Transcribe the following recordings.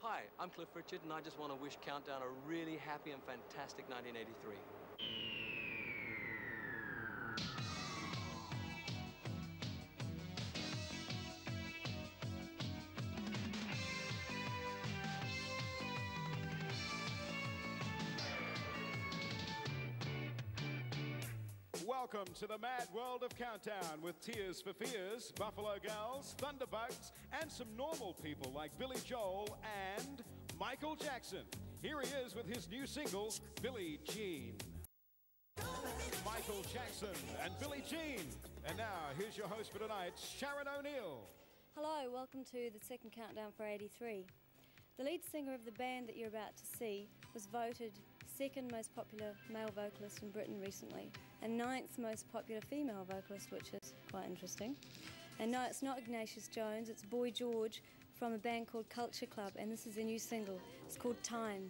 Hi, I'm Cliff Richard, and I just want to wish Countdown a really happy and fantastic 1983. Welcome to the mad world of Countdown with Tears for Fears, Buffalo Gals, Thunderbugs, and some normal people like Billy Joel and Michael Jackson. Here he is with his new single, Billie Jean. Michael Jackson and Billie Jean. And now, here's your host for tonight, Sharon O'Neill. Hello, welcome to the second countdown for 83. The lead singer of the band that you're about to see was voted second most popular male vocalist in Britain recently and ninth most popular female vocalist, which is quite interesting. And no, it's not Ignatius Jones, it's Boy George from a band called Culture Club, and this is a new single. It's called Time.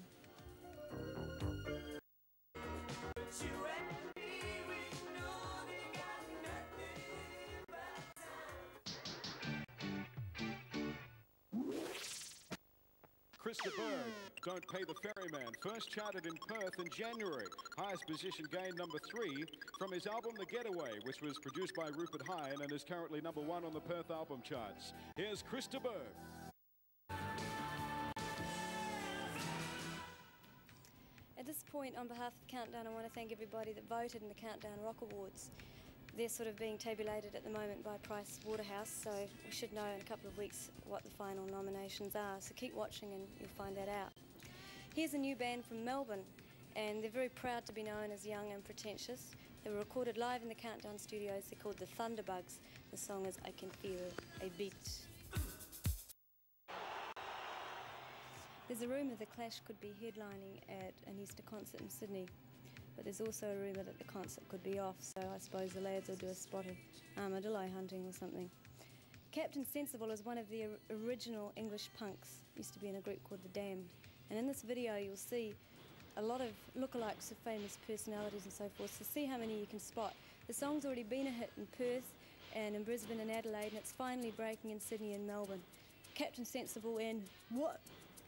Chris de Burgh, Don't Pay the Ferryman, first charted in Perth in January. Highest position gained number 3 from his album The Getaway, which was produced by Rupert Hine and is currently number 1 on the Perth album charts. Here's Chris de Burgh. At this point, on behalf of Countdown, I want to thank everybody that voted in the Countdown Rock Awards. They're sort of being tabulated at the moment by Price Waterhouse, so we should know in a couple of weeks what the final nominations are. So keep watching and you'll find that out. Here's a new band from Melbourne, and they're very proud to be known as Young and Pretentious. They were recorded live in the Countdown studios. They're called the Thunderbugs. The song is I Can Feel a Beat. There's a rumour the Clash could be headlining at an Easter concert in Sydney. But there's also a rumour that the concert could be off, so I suppose the lads will do a spot of armadillo hunting or something. Captain Sensible is one of the original English punks, used to be in a group called The Damned. And in this video you'll see a lot of lookalikes of famous personalities and so forth, so see how many you can spot. The song's already been a hit in Perth and in Brisbane and Adelaide, and it's finally breaking in Sydney and Melbourne. Captain Sensible and what?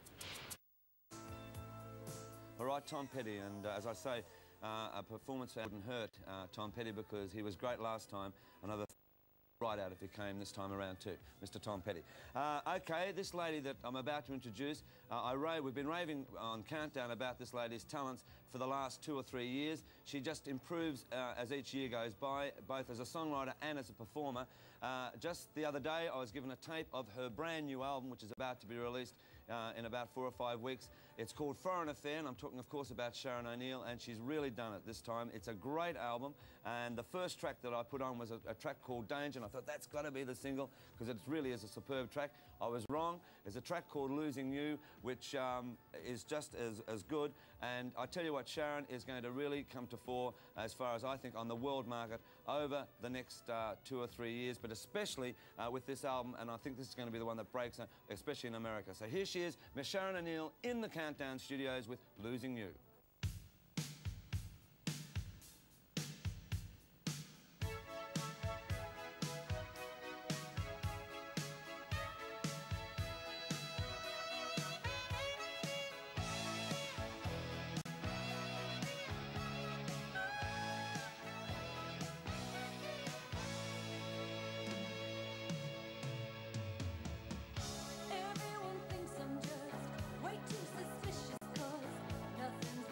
All right, Tom Petty, and as I say, a performance that wouldn't hurt Tom Petty because he was great last time. Another right out if he came this time around too, Mr. Tom Petty. Okay, this lady that I'm about to introduce, we've been raving on Countdown about this lady's talents for the last 2 or 3 years. She just improves as each year goes by, both as a songwriter and as a performer. Just the other day I was given a tape of her brand new album, which is about to be released in about 4 or 5 weeks. It's called Foreign Affair, and I'm talking of course about Sharon O'Neill, and she's really done it this time. It's a great album, and the first track that I put on was a track called Danger, and I thought that's got to be the single because it really is a superb track. I was wrong. There's a track called Losing You, which is just as good, and I tell you what, Sharon is going to really come to fore as far as I think on the world market over the next 2 or 3 years, but especially with this album, and I think this is going to be the one that breaks, especially in America. So here she is, Miss Sharon O'Neill in the Countdown studios with Losing You. Everyone thinks I'm just way too suspicious, 'cause nothing's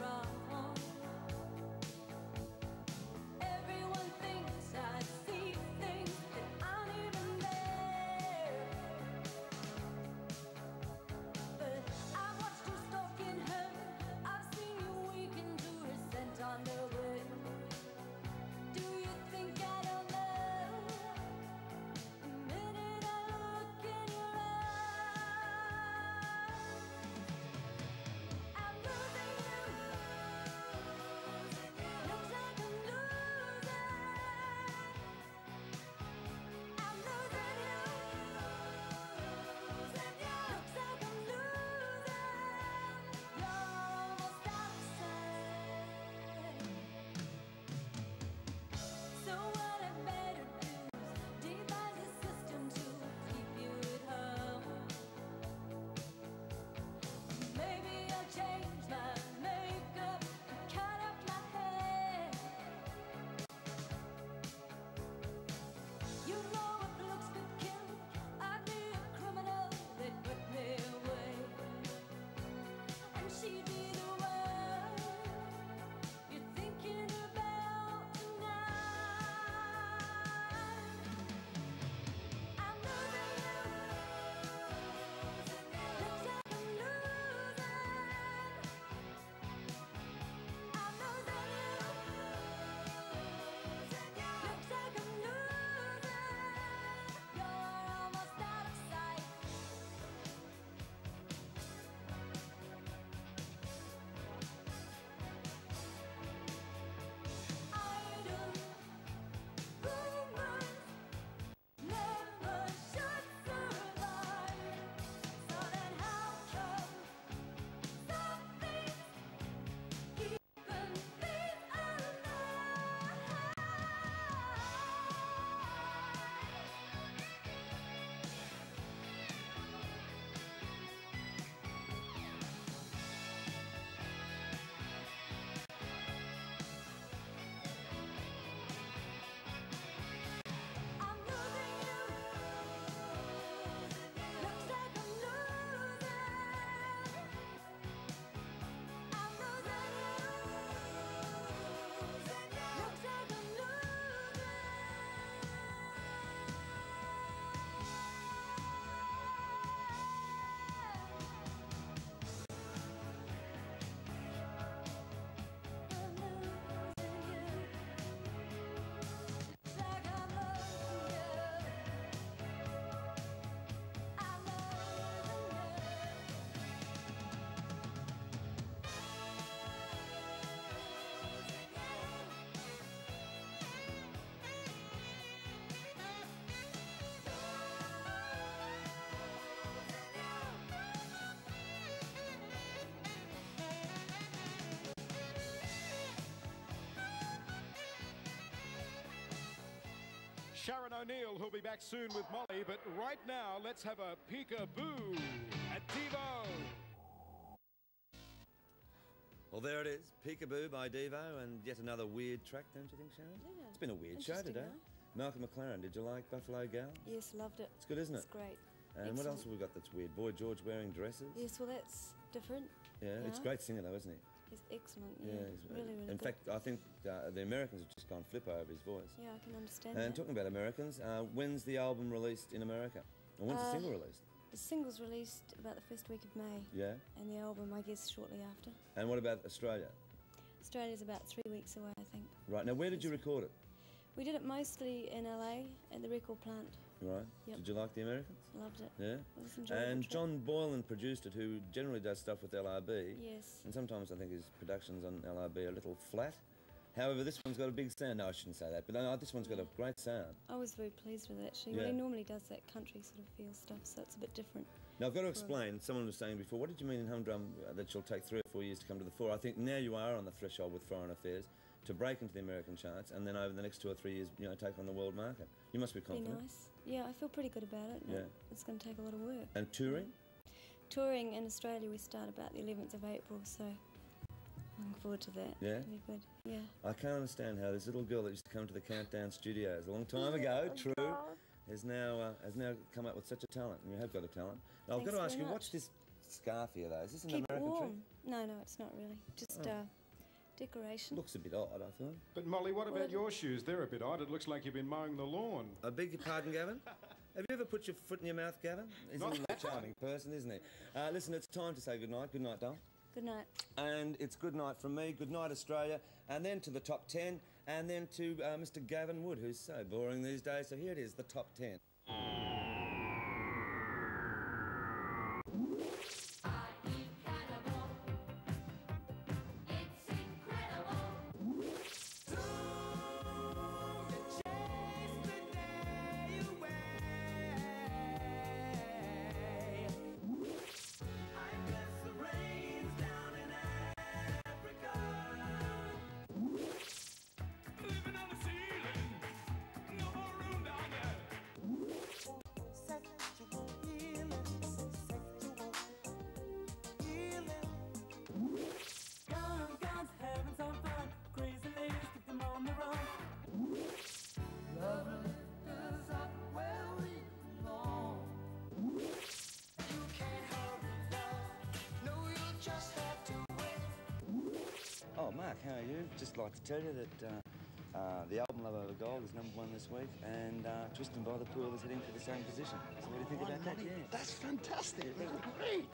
Sharon O'Neill, who'll be back soon with Molly, but right now, let's have a peekaboo at Devo. Well, there it is, Peekaboo by Devo, and yet another weird track, don't you think, Sharon? Yeah. It's been a weird show Interesting, today. Malcolm McLaren, did you like Buffalo Gals? Yes, loved it. It's good, isn't it? It's great. And what else Excellent. have we got that's weird? Boy George wearing dresses? Yes, well, that's different. Yeah, it's Yeah. great singer though, isn't he? He's excellent. Yeah, Yeah, he's really, really in good. fact, I think the Americans have just gone flipper over his voice. Yeah, I can understand And that. talking about Americans, when's the album released in America? Or when's the single released? The single's released about the first week of May, Yeah. and the album, I guess, shortly after. And what about Australia? Australia's about 3 weeks away, I think. Right, now where did you record it? We did it mostly in LA at the record plant. Right. Yep. Did you like the Americans? Loved it. Yeah. It was an enjoyable And trip. John Boylan produced it, who generally does stuff with LRB. Yes. And sometimes I think his productions on LRB are a little flat. However, this one's got a big sound. No, I shouldn't say that, but no, this one's got a great sound. I was very pleased with it, actually. Yeah. Well, he normally does that country sort of feel stuff, so it's a bit different. Now, I've got to explain, someone was saying before, what did you mean in Humdrum that you'll take 3 or 4 years to come to the fore? I think now you are on the threshold with Foreign Affairs to break into the American charts, and then over the next 2 or 3 years, you know, take on the world market. You must be Be confident. nice. Yeah, I feel pretty good about it. Yeah. It's going to take a lot of work. And touring? Touring in Australia, we start about the 11th of April, so I'm looking forward to that. Yeah? It'll be good. Yeah. I can't understand how this little girl that used to come to the Countdown studios a long time ago, true, has now come up with such a talent, and you have got a talent. Now, I've got to Thanks ask you, very what's this scarf here, though? Is this an Keep American warm. tree? No, it's not really. Just decoration. Looks a bit odd, I thought. But Molly, what Well, about your shoes? They're a bit odd. It looks like you've been mowing the lawn. I beg your pardon, Gavin? Have you ever put your foot in your mouth, Gavin? He's Not a charming person, isn't he? Listen, it's time to say goodnight. Good night, Dom. Good night. And it's good night from me, good night Australia, and then to the top 10, and then to Mr. Gavin Wood, who's so boring these days. So here it is, the top 10. Oh, Mark, how are you? Just like to tell you that the album Love Over Gold is #1 this week, and Tristan by the Pool is heading for the same position. So what do you think about that? Yeah. That's fantastic. That's great.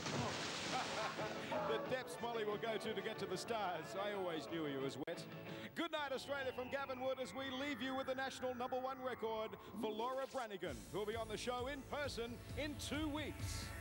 The depths Molly will go to get to the stars. I always knew he was wet. Good night, Australia, from Gavin Wood, as we leave you with the national #1 record for Laura Branigan, who'll be on the show in person in 2 weeks.